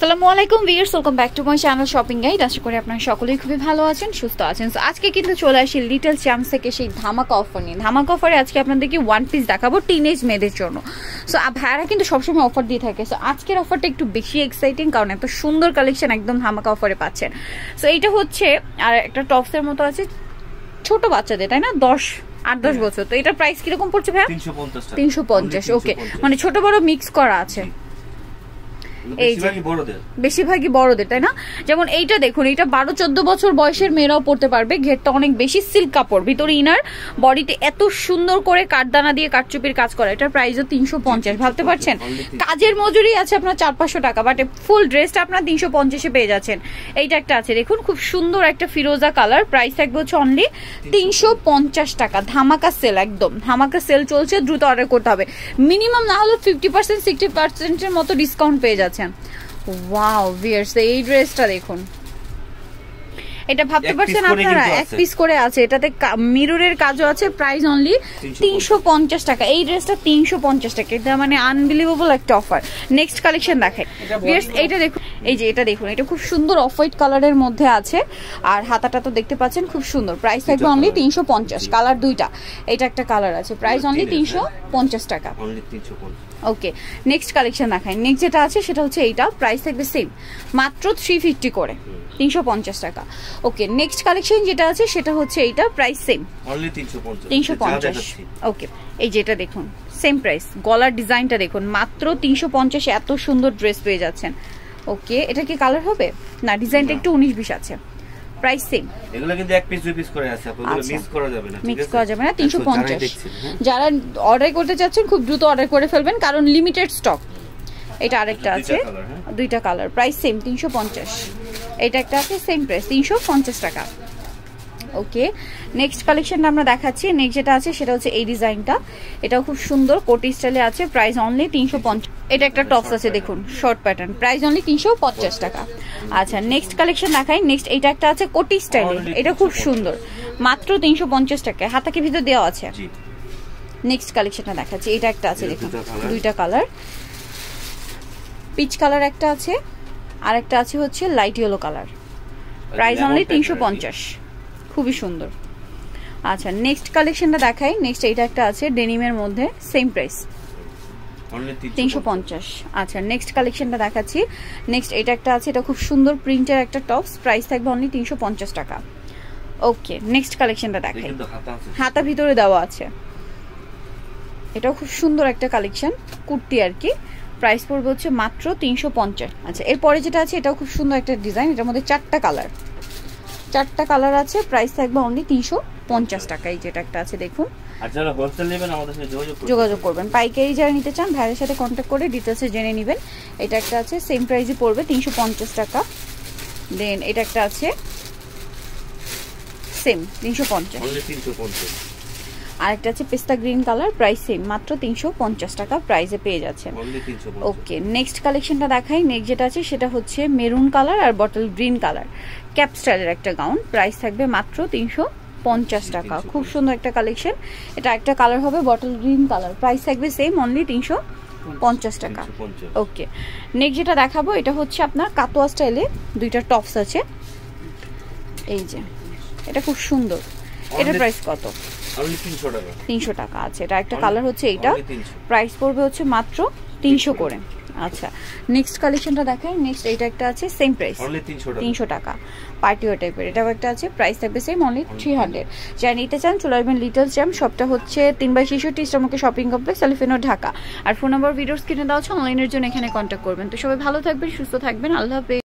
আসসালামু আলাইকুম viewers, welcome back to my channel shopping guide. আশা করি আপনারা সকলেই খুবই ভালো আছেন, সুস্থ আছেন। সো আজকে কিন্তু চলে আসি লিটল চ্যাম্পস থেকে সেই ধামাকা অফার নিয়ে। ধামাকা অফারে আজকে আপনাদেরকে ওয়ান পিস দেখাবো টিনেজ মেয়েদের জন্য। সো ভাইয়ারা কিন্তু সবসময় অফার দিয়ে থাকে। সো আজকের অফারটা একটু বেশি এক্সাইটিং, কারণ এত সুন্দর কালেকশন একদম ধামাকা অফারে পাচ্ছেন। সো এইটা হচ্ছে আর একটা টপসের মতো আছে ছোট বাচ্চাদের, তাই না? 8-10 বছর। তো এটার প্রাইস কিরকম পড়ছে ভাইয়া? 350। ওকে, মানে ছোট বড় মিক্স করা আছে। বেশিরভাগই বড়দের, তাই না? যেমন এইটা দেখুন, এইটা 12-14 বছর বয়সের মেয়েরাও পড়তে পারবে। ঘেরটা অনেক বেশি, সিল্ক কাপড়, ভিতরে ইনার, বডিতে এত সুন্দর করে কাঠদানা দিয়ে কাঠচুপির কাজ করা। এটার প্রাইসও 350। ভাবতে পারছেন, কাজের মজুরি আছে আপনার 400-500 টাকা, বাট ফুল ড্রেসটা আপনার 350-এ পেয়ে যাচ্ছেন। এইটা একটা আছে দেখুন, খুব সুন্দর একটা ফিরোজা কালার। প্রাইস থাকবে হচ্ছে অনলি 350 টাকা। ধামাকা সেল, একদম ধামাকা সেল চলছে, দ্রুত অর্ডার করতে হবে। মিনিমাম না হলে 50-60% মতো ডিসকাউন্ট পেয়ে যাচ্ছে। ওয়াও ভিউয়ার্স, এই ড্রেসটা দেখুন, এটা ভাবতে পারছেন আপনারা এক পিস করে আছে, এটাতে মিররের কাজও আছে। প্রাইস অনলি 350 টাকা। এই ড্রেসটা 350 টাকা, এটা মানে আনবিলিভেবল একটা অফার। নেক্সট কালেকশন দেখাই ভিউয়ার্স, এইটা দেখুন, এই যে এটা দেখুন, এটা খুব সুন্দর অফ হোয়াইট কালারের মধ্যে আছে, আর হাতাটা তো দেখতে পাচ্ছেন খুব সুন্দর। প্রাইস থাকবে অনলি 350। কালার দুইটা, এটা একটা কালার আছে। প্রাইস অনলি 350 টাকা। ওকে, নেক্সট কালেকশন দেখাই। নেক্সট যেটা আছে সেটা হচ্ছে এইটা, প্রাইস থাকবে সেম, মাত্র 350 করে, 350 টাকা। ওকে, নেক্সট কালেকশন যেটা আছে সেটা হচ্ছে এইটা, প্রাইস সেম অনলি 350। ওকে, এই যেটা দেখুন, সেম প্রাইস। গলার ডিজাইনটা দেখুন, মাত্র 350 এত সুন্দর ড্রেস পেয়ে যাচ্ছেন। ওকে, এটা কি কালার হবে না? ডিজাইনটা একটু 19-20 আছে। Price same. এগুলো কিন্তু এক পিস দুই পিস করে আছে, আপনাদের মিক্স করা যাবে না, মিক্স করা যাবে না। 350। যারা অর্ডার করতে চাচ্ছেন খুব দ্রুত অর্ডার করে ফেলবেন, কারণ লিমিটেড স্টক। এটা আরেকটা আছে, দুইটা কালার। Price same 350। এটা একটা আছে, সেম প্রাইস 350 টাকা। ওকে, নেক্সট কালেকশনটা আমরা দেখাচ্ছি। নেক্সট যেটা আছে সেটা হচ্ছে এই ডিজাইনটা, এটাও খুব সুন্দর, কোটি স্টাইলে আছে। Price only 350। এটা একটা টপস আছে দেখুন, শর্ট প্যাটার্ন। প্রাইস অনলি 350 টাকা। আচ্ছা, নেক্সট কালেকশন দেখাই। নেক্সট এইটা একটা আছে কোটি স্টাইলে, এটা খুব সুন্দর, মাত্র 350 টাকা। হাতাকে ভিতর দেওয়া আছে। নেক্সট কালেকশনটা দেখাচ্ছি। এটা একটা আছে দেখুন, দুইটা কালার, পিচ কালার একটা আছে, আর একটা আছে হচ্ছে light yellow colour. Price only 350, খুবই সুন্দর। আচ্ছা, নেক্সট কালেকশনটা দেখাই। নেক্সট এইটা একটা আছে ডেনিমের মধ্যে, সেম প্রাইস 350। আচ্ছা, নেক্সট কালেকশনটা দেখাচ্ছি। নেক্সট এটা একটা আছে, এটা খুব সুন্দর প্রিন্টের একটা টপস। প্রাইস থাকবে অনলি 350 টাকা। ওকে, নেক্সট কালেকশনটা দেখাই। হাতা ভিতরে দেওয়া আছে, এটাও খুব সুন্দর একটা কালেকশন, কুর্তি আর কি। প্রাইস পড়বে হচ্ছে মাত্র 350। আচ্ছা, এরপরে যেটা আছে এটাও খুব সুন্দর একটা ডিজাইন, এটার মধ্যে চারটা কালার আছে। প্রাইস থাকবে অনলি 350 টাকা। এই যেটা একটা আছে দেখুন, যারা হোলসেল নেবেন আমাদের সাথে যোগাযোগ করবেন। পাইকারি যারা নিতে চান ভাইয়ের সাথে কন্ট্যাক্ট করে ডিটেইলসে জেনে নেবেন। এটা একটা আছে, সেম প্রাইসই পড়বে 350 টাকা। দেন এটা একটা আছে, সেম 350। আরেকটা আছে পেস্তা গ্রিন কালার, প্রাইস সেম, মাত্র 350 টাকা প্রাইসে পেয়ে যাচ্ছেন। ওকে, নেক্সট কালেকশনটা দেখাই। নেক্সট যেটা আছে সেটা হচ্ছে মেরুন কালার আর বটল গ্রিন কালার, ক্যাপ স্টাইলের একটা গাউন। প্রাইস থাকবে মাত্র 350 টাকা। খুব সুন্দর একটা কালেকশন। এটা একটা কালার হবে বটল গ্রিন কালার। প্রাইস থাকবে সেম, অনলি 350 টাকা। ওকে, নেক্সট যেটা দেখাবো এটা হচ্ছে আপনার কাতোয়া স্টাইলে, দুইটা টপস আছে। এই যে এটা খুব সুন্দর, এটার প্রাইস কত? 300 টাকা আছে। এটা একটা কালার হচ্ছে এইটা, প্রাইস পড়বে হচ্ছে মাত্র 300 করে। আচ্ছা, নেক্সট কালেকশনটা দেখাই। নেক্সট এইটা একটা আছে, সেম প্রাইস 300 টাকা, পার্টি ওয়্যার টাইপের। এটাও একটা আছে, প্রাইস থাকবে সেম, অনলি 300। যারা নিতে চান চলে আসবেন লিটল চ্যাম্প। শপটা হচ্ছে 3/66 eastern market shopping complex, elephant Dhaka. আর ফোন নাম্বার ভিডিওস কিনে দেওয়া হচ্ছে, অনলাইনের জন্য এখানে কন্ট্যাক্ট করবেন। তো সবাই ভালো থাকবেন, সুস্থ থাকবেন, আল্লাহ হাফেজ।